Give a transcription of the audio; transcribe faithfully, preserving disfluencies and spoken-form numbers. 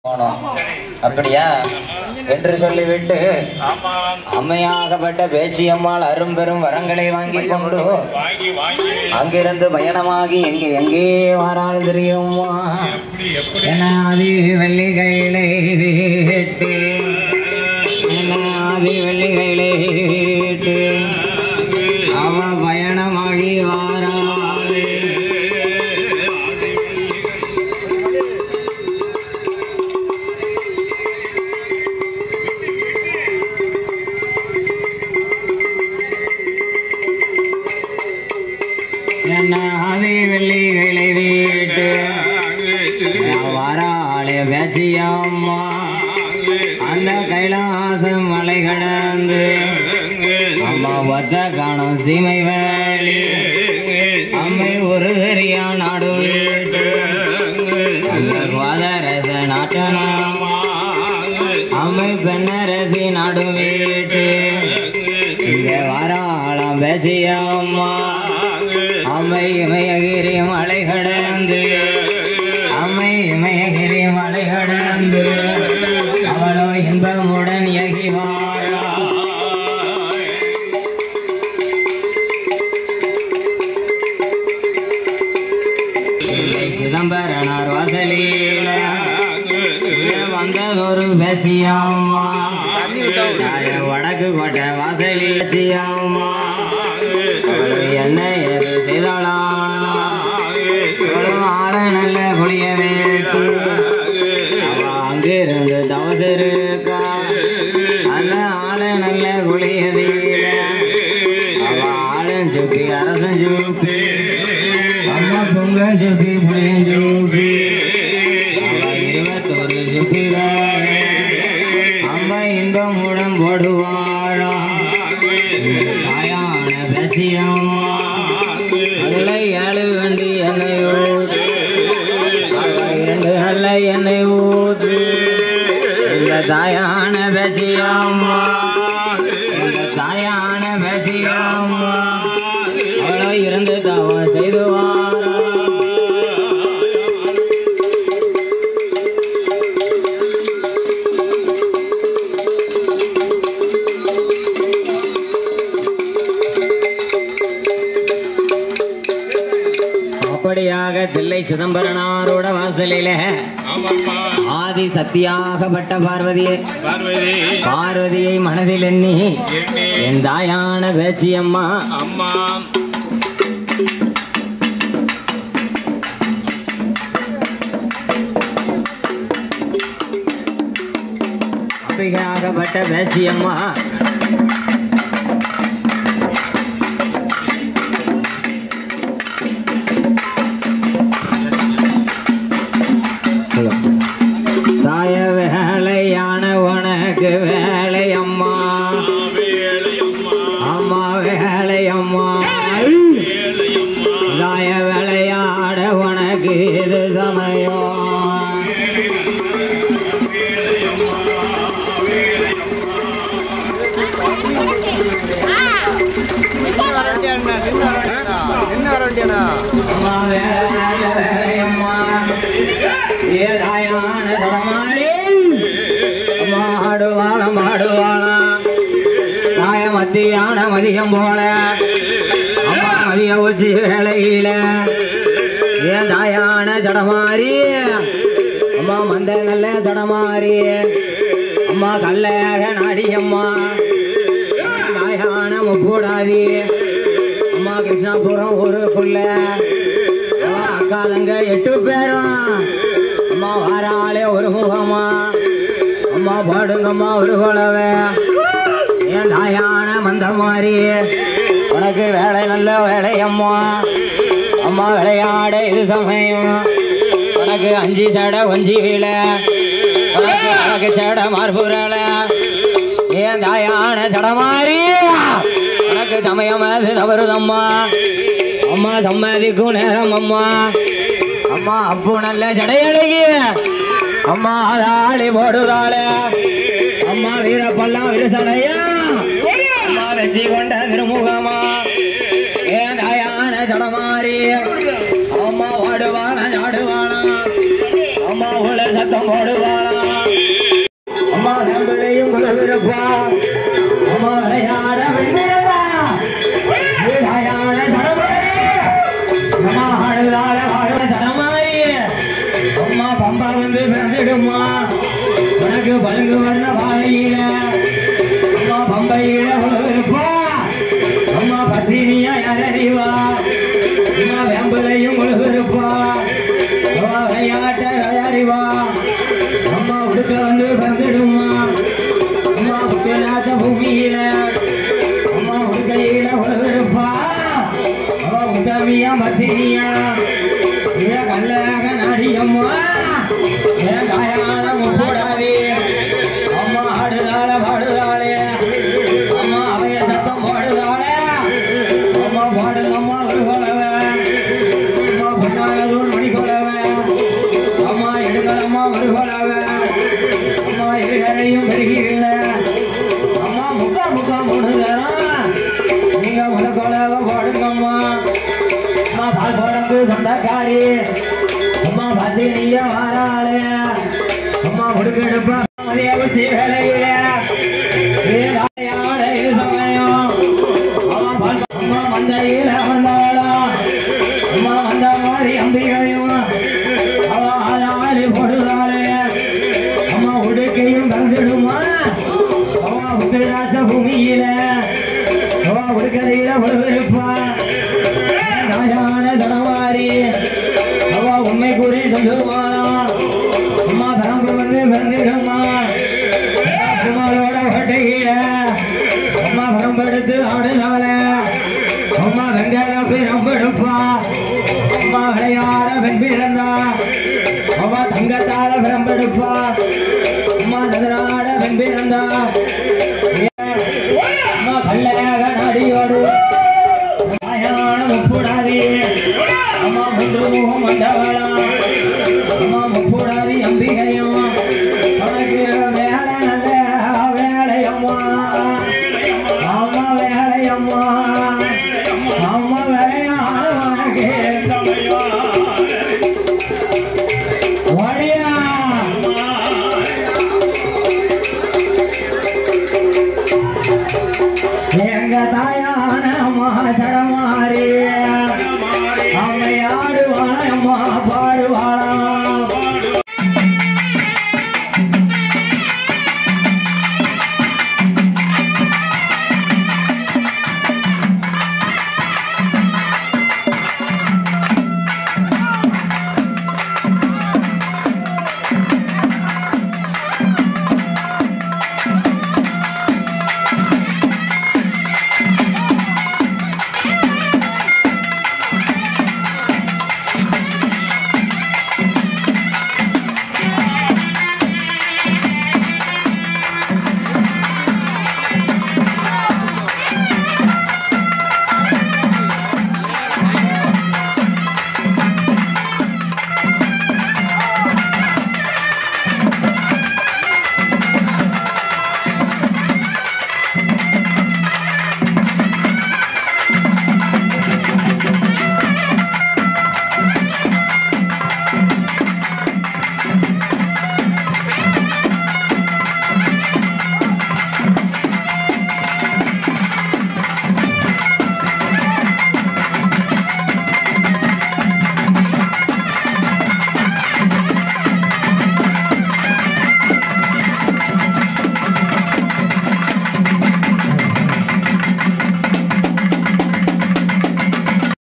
அப்படியா என்று சொல்லிவிட்டு அம்மையாகப்பட்ட பேச்சியம்மாள் அரும்பெரும் வரங்களை வாங்கி கொண்டு அங்கிருந்து பயணமாகி எங்கே எங்கே வாராள் தெரியுமா? எனாதி வெள்ளிகையிலே வீட்டு எனாதி வெள்ளிகையிலே வீட்டு அவ பயணமாகி வாராள். ஆதி வெள்ளிகளை வீட்டு வாராளே பேச்சியம்மா அந்த கைலாச மலை கடந்து அம்மா ஒத்த காணும் சீமை வேலி அம்மை ஒரு பெரியா நாடு வீட்டு வாதரச நாட்டனாமா அம்மை பெண்ணரசி நாடு வீட்டு இங்க வாராளாம் பேச்சியம்மா அம்மை இமயகிரி மலை கடந்து அம்மை இமயகிரி மலை கடந்து அவளோ இன்பமுடன் எகி வாரா. சிதம்பரனார் வாசலில வந்ததொரு பேசியம்மா வடக்கு கோட்டை வாசலி பேசியம்மா என்ன எது செய்தாளாம் ஆட நல்ல குளிய வேட்டு அவ அங்கிருந்து தவசருக்கா அந்த ஆள நல்ல குளியதீர அவ ஆளும் சுப்பி அரசன் சுப்பி அம்மா பொங்க சுப்பி புளியன் சுப்பி அவ இருபத்தொரு சுப்பி அம்மா இன்பமுடன் போடுவாழா தாயான பேச்சியம்மா அதுல ஏழு வண்டி எண்ணெய் ஊது இரண்டு நல்ல எண்ணெய் ஊது இந்த தாயான பேச்சியம்மா இந்த தாயான பேச்சியம்மா அவளோ இருந்து தவம் செய்துவாரா. அப்படியாக தில்லை சிதம்பரனாரோட வாசலில ஆதி சக்தியாகப்பட்ட பார்வதியை பார்வதியை மனதில் எண்ணி என் தாயான பேச்சியம்மா அம்மா அம்பிகையாகப்பட்ட பேச்சியம்மா தாய வேலையான உனக்கு வேலையம்மா அம்மா வேலையம்மா தாய வேலையாட உனக்கு இது சமயம் அம்மா வேலையம்மா ஏதாயான சடமாரி மாடுவான மாடுவானா தாய மத்தியான மதியம் போல அம்மா மதிய உச்சி வேலையில ஏன் தாயான சடமாரி அம்மா மந்த நல்ல சடமாரி அம்மா கல்லையாக நாடியம்மா தாயான முப்பூடாதி அம்மா கிருஷ்ணாபுரம் ஊருக்குள்ள அக்கா தங்க எட்டு பேரும் அம்மா வாராளே ஒரு முகமா அம்மா பாடுங்கம்மா ஒரு குழவை என் தாயான மந்த மாதிரி உனக்கு வேலை நல்ல வேலையம்மா அம்மா விளையாட இது சமயம் உனக்கு அஞ்சு சடை கொஞ்சி வீழ உனக்கு உனக்கு சடை மார்புரல என் தாயான சடை மாறி உனக்கு சமயம் அது தவறுதம்மா அம்மா சம்மதிக்கும் நேரம் அம்மா அம்மா அப்போ நல்ல சடையழகி அம்மா அதாளி போடுதாளே அம்மா வீரப்பல்லாம் விரிசடையா அம்மா வெச்சி கொண்ட திருமுகமா ஏன் தாயான சடமாரி அம்மா வாடுவானா சாடுவானா அம்மா உள்ள சத்தம் போடுவானா வந்துடுமா உனக்கு பழுங்கு வர்ண பாதையில அம்மா பம்பையில இருப்பா அம்மா பத்தினியா யாரறிவா அம்மா வேம்புலையும் இருப்பா விளையாட்ட அறிவா அம்மா உடுக்க வந்து வந்துடுமா அம்மா புத்தநாட்ட பூமியில அம்மா உடுக்கையில இருப்பா அவ உதவியா பத்தினியா கல்லாக நாடியம்மா என் காயான முப்படாதே அம்மா ஆடுதாள பாடுதாளே அம்மா அவைய சத்தம் போடுதாளே அம்மா பாடுங்கம்மா ஒரு கொலவ அம்மா பொன்னாளூர் மணி கொலவ அம்மா எடுங்களம்மா ஒரு கொலவ அம்மா இருகரையும் பெருகிவிட அம்மா முக்கா முக்கா மூடுதரம் நீங்க ஒரு கொலவ போடுங்கம்மா அம்மா பால் போடக்கு சொந்தக்காரி அம்மா பத்தினிய வாராளே அம்மா முடுக்கெடுப்பா வேலையில சமயம் அம்மா மந்தையில வந்தாலும் அம்மா வந்த மாதிரி அம்பிகையும் அவ ஆளாளி போடுதாளே அம்மா உடுக்கையும் தந்துடுமா அவ உத்திராட்ச பூமியில அவ உடுக்கையில விழுவிருப்பா நாயான சனவாரி அவ உண்மை கூறி சொல்லுவானா அம்மா தரம்பு வந்து பிறந்திடம்மா குமாரோட வட்டையில அம்மா பரம்பெடுத்து ஆடுதாள அம்மா வெங்காய பிரம்பெடுப்பா அம்மா விளையாட பெண் பிறந்தா அவ தங்கத்தால பிரம்பெடுப்பா அம்மா நகராட பெண் பிறந்தா